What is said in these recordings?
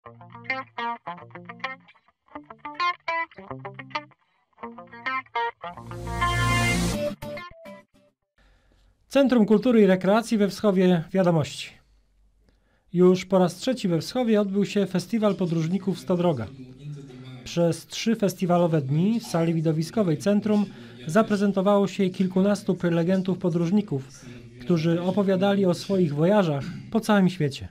Centrum Kultury i Rekreacji we Wschowie Wiadomości. Już po raz trzeci we Wschowie odbył się Festiwal Podróżników Stodroga. Przez 3 festiwalowe dni w sali widowiskowej Centrum zaprezentowało się kilkunastu prelegentów podróżników, którzy opowiadali o swoich wojażach po całym świecie.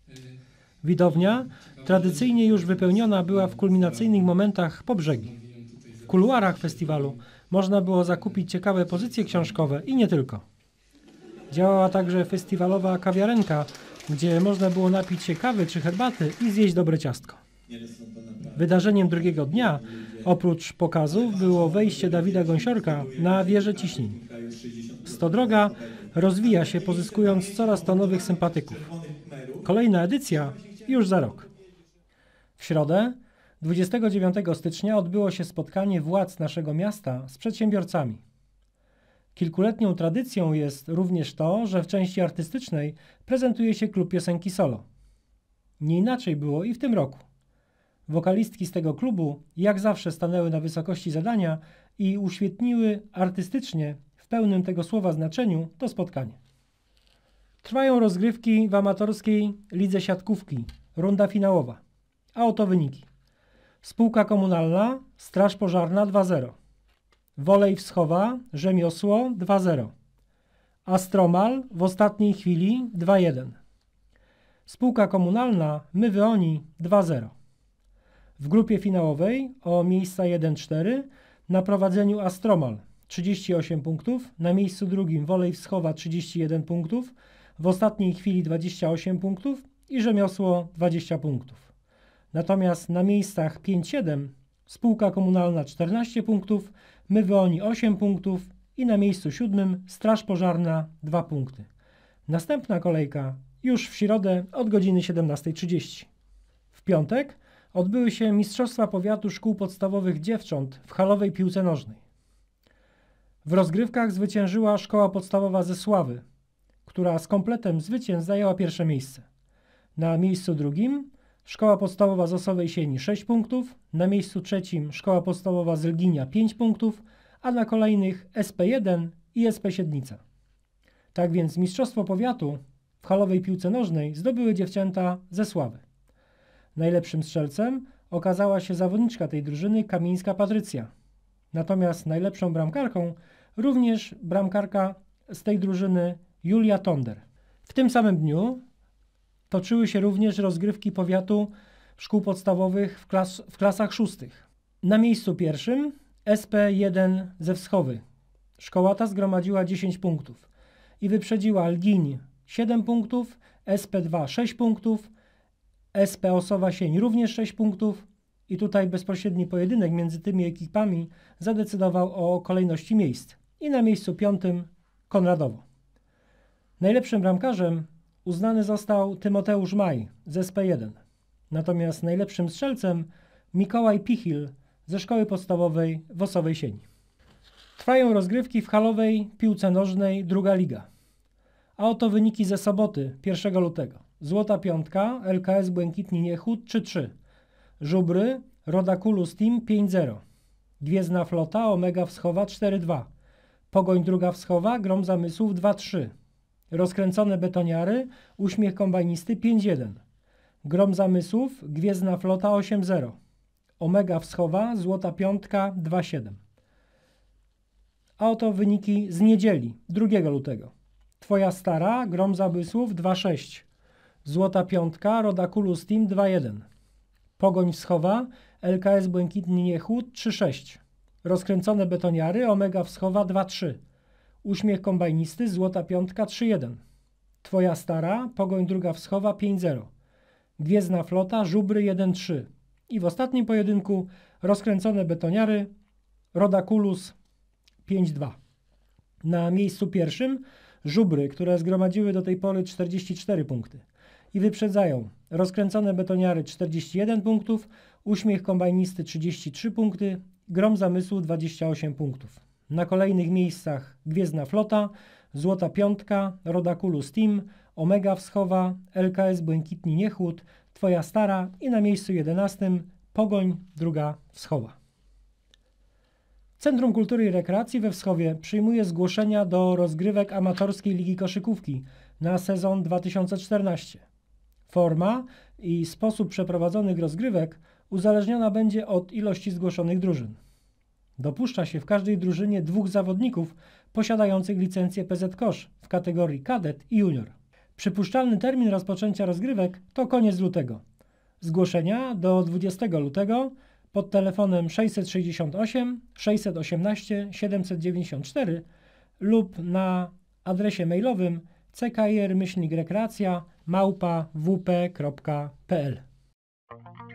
Widownia tradycyjnie już wypełniona była w kulminacyjnych momentach po brzegi. W kuluarach festiwalu można było zakupić ciekawe pozycje książkowe i nie tylko. Działała także festiwalowa kawiarenka, gdzie można było napić się kawy czy herbaty i zjeść dobre ciastko. Wydarzeniem drugiego dnia, oprócz pokazów, było wejście Dawida Gąsiorka na wieżę ciśnień. Stodroga rozwija się, pozyskując coraz to nowych sympatyków. Kolejna edycja już za rok. W środę, 29 stycznia, odbyło się spotkanie władz naszego miasta z przedsiębiorcami. Kilkuletnią tradycją jest również to, że w części artystycznej prezentuje się klub piosenki solo. Nie inaczej było i w tym roku. Wokalistki z tego klubu jak zawsze stanęły na wysokości zadania i uświetniły artystycznie, w pełnym tego słowa znaczeniu, to spotkanie. Trwają rozgrywki w amatorskiej lidze siatkówki, runda finałowa. A oto wyniki. Spółka komunalna, Straż Pożarna 2-0. Wolej Wschowa, Rzemiosło 2-0. Astromal w ostatniej chwili 2-1. Spółka komunalna My Oni 2-0. W grupie finałowej o miejsca 1-4 na prowadzeniu Astromal 38 punktów, na miejscu drugim Wolej Wschowa 31 punktów, w ostatniej chwili 28 punktów i Rzemiosło 20 punktów. Natomiast na miejscach 5-7 spółka komunalna 14 punktów, My Oni 8 punktów i na miejscu 7 Straż Pożarna 2 punkty. Następna kolejka już w środę od godziny 17:30. W piątek odbyły się Mistrzostwa Powiatu Szkół Podstawowych Dziewcząt w halowej piłce nożnej. W rozgrywkach zwyciężyła Szkoła Podstawowa ze Sławy, która z kompletem zwycięstw zajęła pierwsze miejsce. Na miejscu drugim Szkoła Podstawowa z Osowej Sieni 6 punktów, na miejscu trzecim Szkoła Podstawowa z Lginia 5 punktów, a na kolejnych SP1 i SP Siedlnica. Tak więc Mistrzostwo Powiatu w halowej piłce nożnej zdobyły dziewczęta ze Sławy. Najlepszym strzelcem okazała się zawodniczka tej drużyny Kamińska Patrycja. Natomiast najlepszą bramkarką również bramkarka z tej drużyny Julia Tonder. W tym samym dniu toczyły się również rozgrywki powiatu szkół podstawowych w klasach 6. Na miejscu pierwszym SP1 ze Wschowy. Szkoła ta zgromadziła 10 punktów i wyprzedziła Lgiń 7 punktów, SP2 6 punktów, SP Osowa Sień również 6 punktów i tutaj bezpośredni pojedynek między tymi ekipami zadecydował o kolejności miejsc. I na miejscu 5 Konradowo. Najlepszym bramkarzem uznany został Tymoteusz Maj z SP1. Natomiast najlepszym strzelcem Mikołaj Pichil ze Szkoły Podstawowej w Osowej Sieni. Trwają rozgrywki w halowej piłce nożnej druga liga. A oto wyniki ze soboty 1 lutego. Złota Piątka, LKS Błękitni Niechód 3-3. Żubry, Rodakulus Team 5-0. Gwiezdna Flota, Omega Wschowa 4-2. Pogoń Druga Wschowa, Grom Zamysłów 2-3. Rozkręcone Betoniary, Uśmiech Kombajnisty 5-1. Grom Zamysłów, Gwiezdna Flota 8-0. Omega Wschowa, Złota Piątka 2-7. A oto wyniki z niedzieli 2 lutego. Twoja Stara, Grom Zamysłów 2-6. Złota Piątka, Rodakulus Team 2-1. Pogoń Wschowa, LKS Błękitny Niechód 3-6. Rozkręcone Betoniary, Omega Wschowa 2-3. Uśmiech Kombajnisty, Złota Piątka 3-1. Twoja Stara, Pogoń Druga Wschowa 5-0. Gwiezdna Flota, Żubry 1-3. I w ostatnim pojedynku Rozkręcone Betoniary, Rodakulus 5-2. Na miejscu pierwszym Żubry, które zgromadziły do tej pory 44 punkty. I wyprzedzają Rozkręcone Betoniary 41 punktów, Uśmiech Kombajnisty 33 punkty, Grom Zamysłu 28 punktów. Na kolejnych miejscach Gwiezdna Flota, Złota Piątka, Rodakulus Team, Omega Wschowa, LKS Błękitni Niechód, Twoja Stara i na miejscu 11 Pogoń II Wschowa. Centrum Kultury i Rekreacji we Wschowie przyjmuje zgłoszenia do rozgrywek amatorskiej Ligi Koszykówki na sezon 2014. Forma i sposób przeprowadzonych rozgrywek uzależniona będzie od ilości zgłoszonych drużyn. Dopuszcza się w każdej drużynie 2 zawodników posiadających licencję PZKosz w kategorii kadet i junior. Przypuszczalny termin rozpoczęcia rozgrywek to koniec lutego. Zgłoszenia do 20 lutego pod telefonem 668 618 794 lub na adresie mailowym ckir-rekreacja@wp.pl.